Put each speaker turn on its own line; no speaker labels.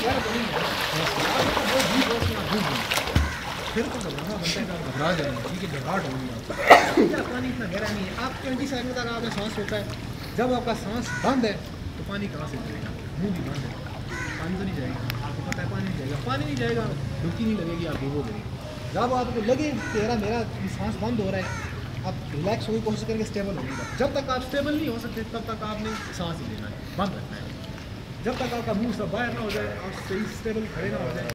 फिर तो घबराना बनता है, घबरा जाएंगे, ठीक है, घबराहट होगी आपको। पानी इतना गहरा नहीं है, आप 20 सेकंड तक आपका सांस होता है। जब आपका सांस बंद है तो पानी कहाँ से जाएगा, मुँह भी बंद है, पानी तो नहीं जाएगा, आपको पता है पानी नहीं जाएगा, पानी नहीं जाएगा, डुबकी नहीं लगेगी, आप डूबोगे। जब आपको लगे कि मेरा सांस बंद हो रहा है, आप रिलैक्स होने की कोशिश करेंगे, स्टेबल होने का। जब तक आप स्टेबल नहीं हो सकते तब तक आपने सांस ही लेना है, बंद रखना है। जब तक आपका मुंह सब बाहर ना हो जाए, आप सही स्टेबल खड़े ना हो जाए।